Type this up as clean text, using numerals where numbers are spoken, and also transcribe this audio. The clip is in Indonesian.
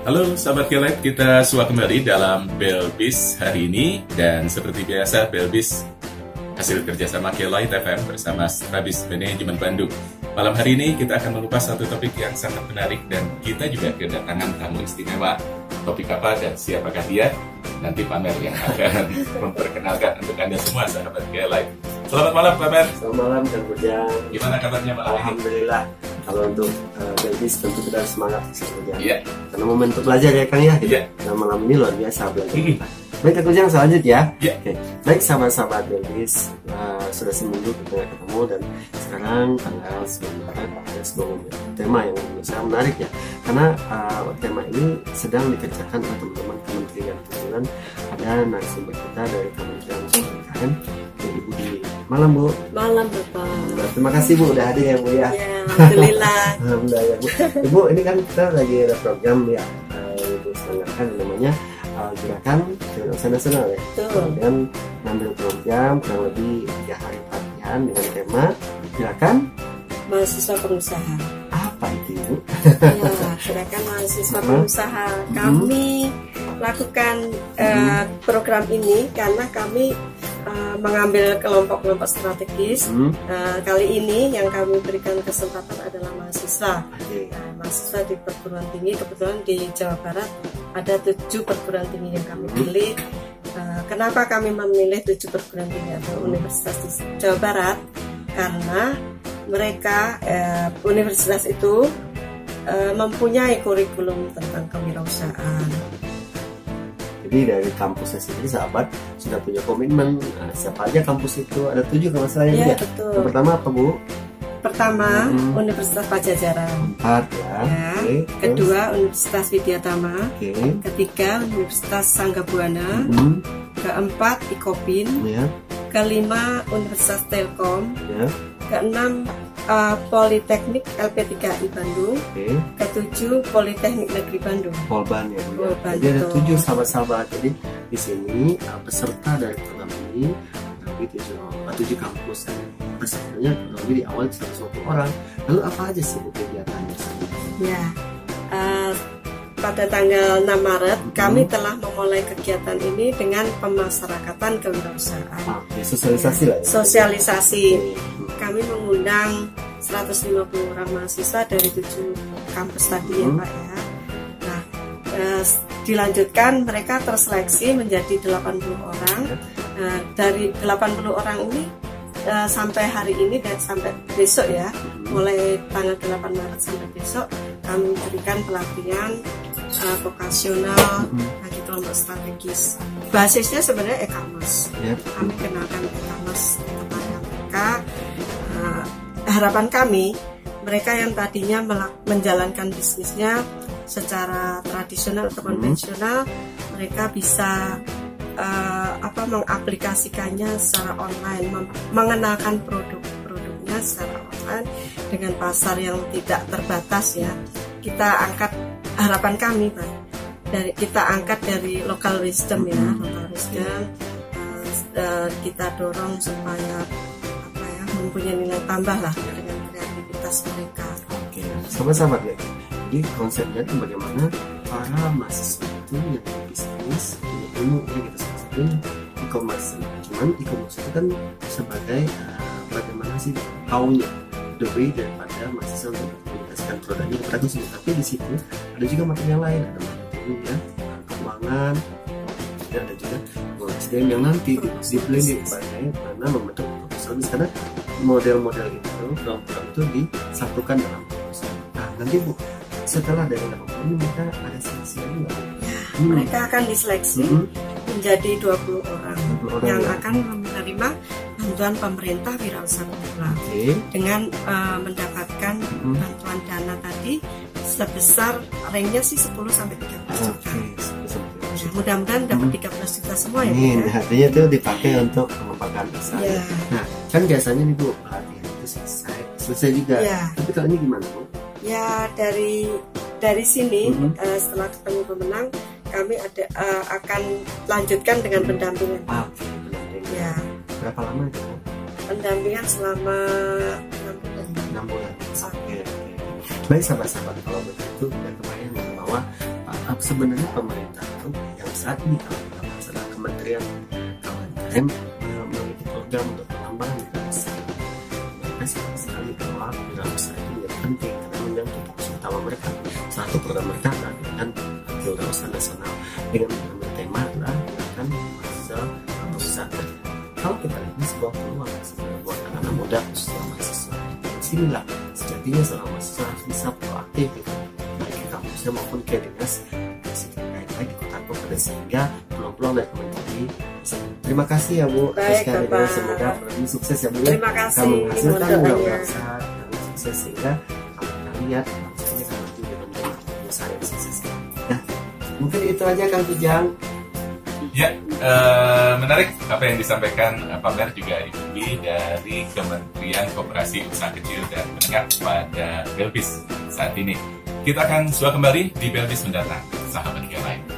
Halo sahabat Kelight, kita suah kembali dalam Belbis hari ini. Dan seperti biasa, Belbis hasil kerjasama Kelight FM bersama Strabis Manajemen Bandung. Malam hari ini kita akan mengupas satu topik yang sangat menarik dan kita juga kedatangan tamu istimewa. Topik apa dan siapakah dia? Nanti Pamer yang akan memperkenalkan untuk Anda semua sahabat Kelight. Selamat malam Pamer. Selamat malam Kang Bujang. Gimana kabarnya malam ini? Alhamdulillah. Kalau untuk Belbis tentu kita semangat Bujang. Iya. Karena momen untuk belajar ya Kang ya. Iya. Nah, malam ini luar biasa belajar. Baik Kang Bujang, selanjutnya. Iya. Oke. Baik sahabat-sahabat Belbis, sudah seminggu kita ketemu dan sekarang tanggal 9 Maret ada sebuah tema yang menurut saya menarik ya. Karena tema ini sedang dikerjakan oleh teman-teman Kementerian Perhubungan. Ada narasumber kita dari Kementerian PKM, Ibu di malam Bu. Malam Bapak. Terima kasih Bu udah hadir ya Bu ya. Ya, alhamdulillah. Alhamdulillah ya Bu. Ibu ini kan kita lagi ada program ya, Ibu selenggarakan namanya gerakan Kewirausahaan Nasional ya. Betul. Dan ngambil program kurang lebih 3 hari pelatihan dengan tema gerakan Mahasiswa pengusaha. apa itu Ibu? Ya, gerakan mahasiswa pengusaha. Kami lakukan program ini karena kami mengambil kelompok-kelompok strategis. Kali ini yang kami berikan kesempatan adalah mahasiswa. Mahasiswa di perguruan tinggi, kebetulan di Jawa Barat ada 7 perguruan tinggi yang kami pilih. Kenapa kami memilih 7 perguruan tinggi atau universitas di Jawa Barat? Karena mereka universitas itu mempunyai kurikulum tentang kewirausahaan. Jadi dari kampusnya sendiri sahabat sudah punya komitmen. Siapa aja kampus itu? Ada 7 kalau saya Ya, ya. betul. Yang pertama apa Bu? Pertama, Universitas Pajajaran. 4 ya. Ya. Oke. Kedua, Universitas Widyatama. Oke. Ketiga, Universitas Sanggabuana. Keempat, Ikopin. Ya. Kelima, Universitas Telkom. Ya. Keenam, Politeknik LP3I Bandung. Oke. Ketujuh, Politeknik Negeri Bandung. Polban ya. Polban, Jadi ada betul. 7 sahabat-sahabat. Jadi di sini peserta dari program ini lebih 7 kampus dan pesertanya lebih di awal 120 orang. Lalu apa aja sih kegiatannya? Ya, pada tanggal 6 Maret kami telah memulai kegiatan ini dengan pemasyarakatan kewirausahaan. Sosialisasi lah ya. Sosialisasi. Oke. Kami mengundang 150 orang mahasiswa dari 7 kampus tadi ya Pak ya. Nah, dilanjutkan mereka terseleksi menjadi 80 orang. Dari 80 orang ini sampai hari ini dan sampai besok ya, mulai tanggal 8 Maret sampai besok kami berikan pelatihan vokasional bagi kelompok strategis. Basisnya sebenarnya e-commerce. Kami kenalkan e-commerce kepada mereka. Harapan kami, mereka yang tadinya menjalankan bisnisnya secara tradisional atau konvensional, mereka bisa mengaplikasikannya secara online, mengenalkan produk-produknya secara online dengan pasar yang tidak terbatas ya. Kita angkat harapan kami Pak, kita angkat dari local wisdom ya, local wisdom. Kita dorong supaya mempunyai nilai tambah lah dengan kreativitas mereka. Oke, sama-sama ya. Jadi konsepnya itu bagaimana para mahasiswa itu yang bisnis punya ilmu ya gitu, salah satunya e-commerce. Cuman e-commerce itu kan sebagai bagaimana sih how-nya, the way daripada mahasiswa untuk mengkomunikasikan produknya kepada konsumen. Tapi di situ ada juga materi yang lain, ada materi ya, keuangan, ya, ada juga SDM yang nanti di-blending bagaimana membentuk bisnis, karena model-model itu, program itu disatukan dalam perusahaan. Nah, nanti Bu, setelah dari 80 ini mereka ada seleksi lagi nggak? Mereka akan diseleksi menjadi 20 orang yang akan menerima bantuan pemerintah wirausaha pemula dengan mendapatkan bantuan dana tadi sebesar ranknya sih 10 sampai 13 juta. Mudah-mudahan dapat 13 juta semua ya. Artinya itu dipakai untuk mengembangkan usaha. Nah, kan biasanya nih Bu, pelatihan itu selesai juga. Tapi kalau ini gimana Bu? Ya, dari sini setelah ketemu pemenang, kami akan lanjutkan dengan pendampingan. Ya. Berapa lama itu? Pendampingan selama 6 bulan. 6 bulan. Baik sahabat-sahabat, kalau begitu dan kebayang bahwa sebenarnya pemerintah itu yang saat ini kalau masalah Kementerian KUMKM memiliki program untuk pengembangan wirausaha. Mereka sama sekali bahwa wirausaha itu menjadi penting karena menjadi fokus utama mereka. Satu program mereka adalah dengan wirausaha nasional dengan tema adalah dengan mahasiswa perusahaan. Kalau kita lihat ini sebuah peluang sebenarnya buat anak-anak muda khususnya mahasiswa. Disinilah sejatinya seorang mahasiswa harus bisa proaktif gitu, baik ke kampusnya maupun ke dinas baik di kota kabupaten sehingga peluang-peluang dari menjadi. Terima kasih ya Bu. Baik, Bapak. Semoga lebih sukses ya Bu. Terima kasih. Kamu menghasilkan Doanya. usaha yang sukses sehingga kalau kita lihat maksudnya kalau itu dengan usaha yang sukses. Nah, mungkin itu aja Kang Tujang. Ya, menarik apa yang disampaikan Pak Ber juga diikuti dari Kementerian Koperasi Usaha Kecil dan Menengah pada Belbis saat ini. Kita akan suah kembali di Belbis mendatang, sahabat yang lain.